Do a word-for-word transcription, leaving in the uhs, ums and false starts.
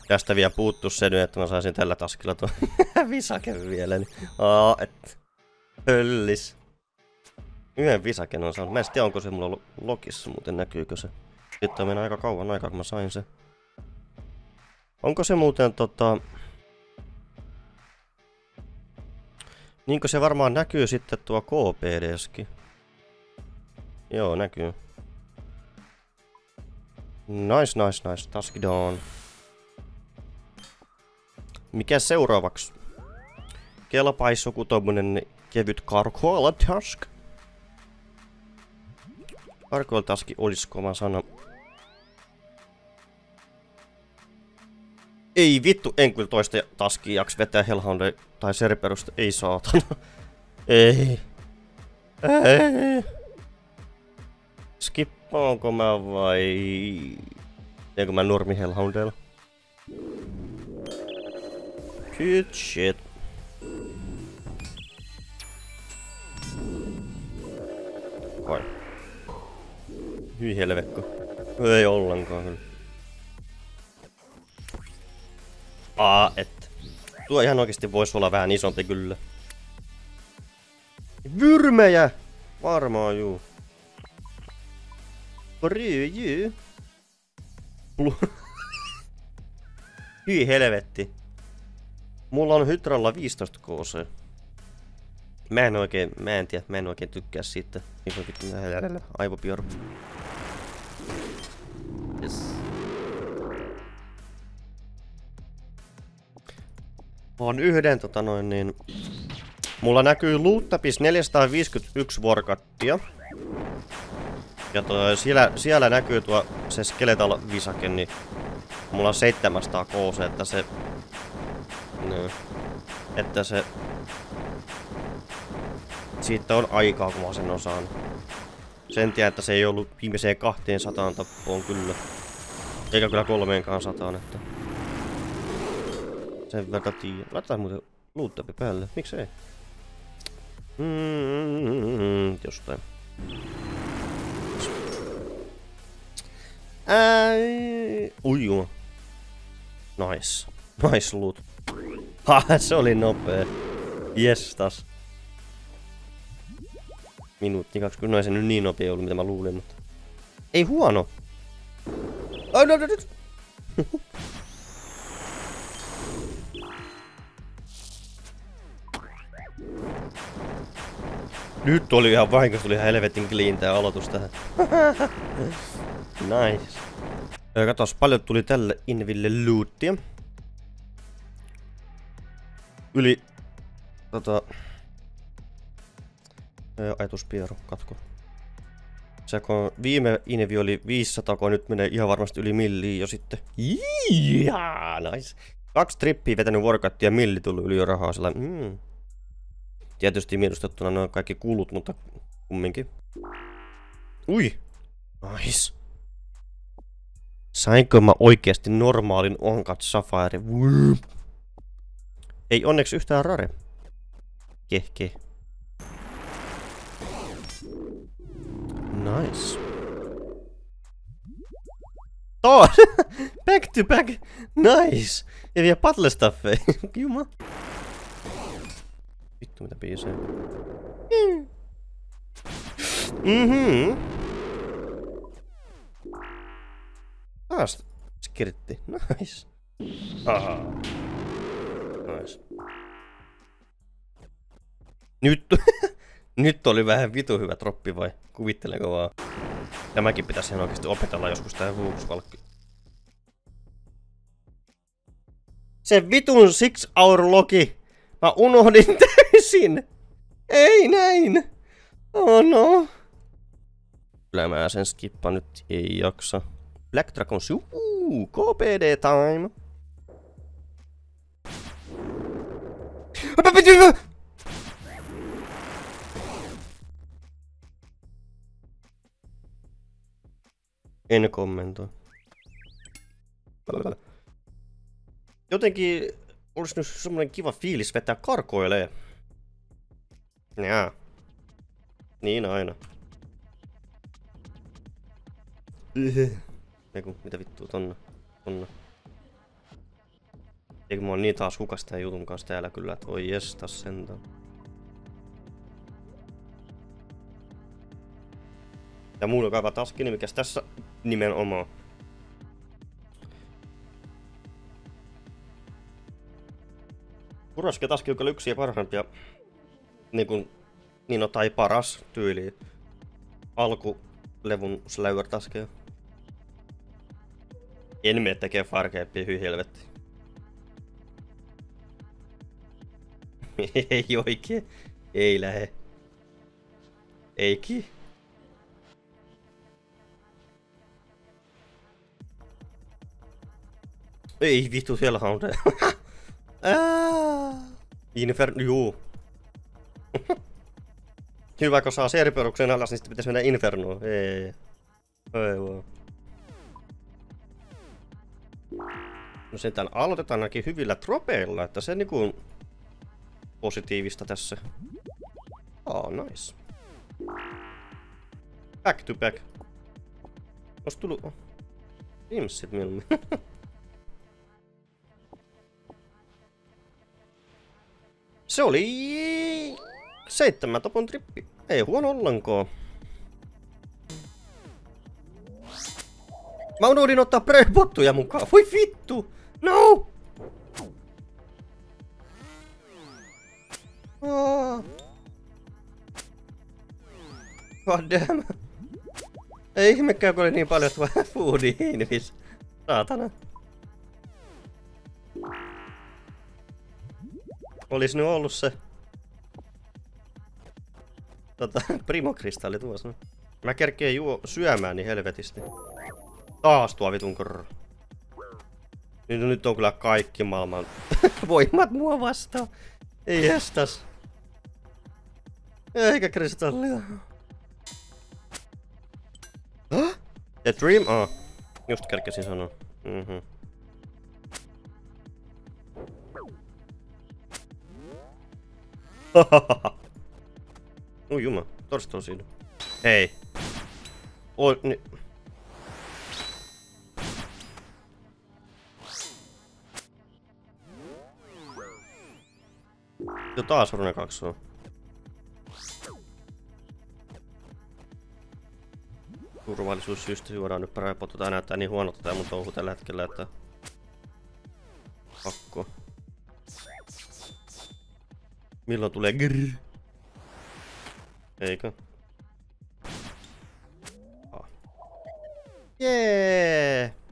Tästä vielä puuttuu se nyt, että mä saisin tällä taskilla tuon visaken vielä. Niin. Aa, et. Höllis. Yhden visaken on saanut. Mä en tiedä, onko se mulla logissa muuten, näkyykö se. Sitten mennä aika kauan aikaa, kun mä sain se. Onko se muuten tota... Niinkö se varmaan näkyy sitten tuo K P D:skin? Joo, näkyy. Nice, nice, nice. Task done. Mikä seuraavaksi? Kelpaisi joku tommonen kevyt Gargoyle Task. Gargoyle Task olisi kova sana. Ei vittu, en kyllä toista taskia jaks vetää Hellhoundia tai Cerberusta. Ei saatana. Ei. Ei. Skippaanko mä vai... Eikö mä normi Hellhoundilla? Good shit. Vai. Hyi helvekko. Ei ollenkaan kyllä. Aa, et. Tuo ihan oikeesti voisi olla vähän isompi kyllä. Vyrmejä! Varmaan juu. Ryjy. Hyi helvetti. Mulla on Hydralla viisitoista K C. Mä en oikein, mä en tiedä, mä en oikein tykkää siitä. Aivopioru. Yes. Mä oon yhden tota noin niin... Mulla näkyy Lootapis neljäsataaviisikymmentäyksi workattia. Ja toi, siellä, siellä näkyy tuo se Skeletal visake, niin mulla on seitsemänsataa K C, että se... No, että se... Siitä on aikaa, kun mä sen osaan. Sen tiedän, että se ei ollut viimeiseen kahteensataan tappoon kyllä. Eikä kyllä kolmeenkaan sataan, että... Sen verran tiiä. Laitetaan muuten Lootapi päälle. Miksei? Mm, jostain. Äi... Ui juu. Nice. Nice loot. Ha, se oli nopee. Jestas. Minuutti kaksikymmentä. No ei se nyt niin nopea ollut, mitä mä luulin, mutta... Ei huono. Ai, no, no, no. Nyt oli ihan vahinko, tuli ihan helvetin clean tää aloitus tähän. Nice. Katos, paljon tuli tälle Inville lootia. Yli... Tota... Ajatuspieru, katko. Se kun viime Invi oli viisisataa, kun nyt menee ihan varmasti yli milliin jo sitten. Jaa, nice. Kaksi trippiä vetänyt workattia ja milli tullut yli jo rahaa sillä. Mm. Tietysti miinustettuna noin kaikki kulut, mutta kumminkin. Ui! Nice. Sainko mä oikeasti normaalin Onkat Safari? Ei onneksi yhtään rare. Kehke. Nice. Oh! Back to back! Nice! Ja vielä battle stuffeja. Juma. Vittu mitä biisejä. Mhm. Taas skiritti. Nice. Aha. Nice. Nyt, nyt oli vähän vitu hyvä troppi vai? Kuvittelenko vaan? Tämäkin pitäisi ihan oikeesti opetella joskus tää vuuksvalkki. Se vitun six hour logi! Mä unohdin täysin! Ei näin! Oh no! Kyllä mä sen skippaan nyt, ei jaksa. Black Dragon Suu! K P D time! En kommentoi. Jotenkin olisi nyt semmonen kiva fiilis vetää karkoilee. Jaa. Niin aina. Eiku, mitä vittua tonna? Tonna. Eikö mä oon niin taas hukas tän jutun kanssa täällä kyllä, että oi jestas sentään. Ja mulla kaiva taas kiinni, mikäs tässä nimenomaan. Kuroski taas kyllä yksiä parhaimpia, niin kuin, niin no, tai paras tyyli. Alkulevun Slayer taskeja. En mene tekee farkeampia, hyi helvetti. Ei oikein. Ei lähe. Eikin. Ei vittu, siellä on se. Inferno, juu. Hyvä, kun saa seriperuksen alas, niin sitten pitäisi mennä Infernoon. Ei. Ei vaan. No sentään aloitetaan ainakin hyvillä tropeilla, että se niinku positiivista tässä. Oh, nice. Back to back. Ois tullut Imsit mieluummin. Se oli seitsemän topon trippi. Ei huono ollenkaan. Mä unohdin ottaa pre-bottuja mukaan. Voi vittu! No! Oh. God damn. Ei ihmekään, kun oli niin paljon tuo foodi invis. Saatana. Olis nyt ollut se tota, primokristalli tuossa. Mä kerkeen juo syömään niin helvetisti. Taas tuo vitun korro. Nyt, nyt on kyllä kaikki maailman voimat mua vastaan. Ei jestas. Eikä kristallia. Huh? The Dream? Ah. Just kerkesin sanoa. Mhm. Oi juma, torsto on siinä. Hei. Oi, ni... Jo taas Rune kaksi on. Turvallisuussyistä juodaan nyt parempaa. Tää näyttää niin huonolta tää mun touhu tällä hetkellä, että... Pakko. Milloin tulee grrr? Eikö? Ah. Jee!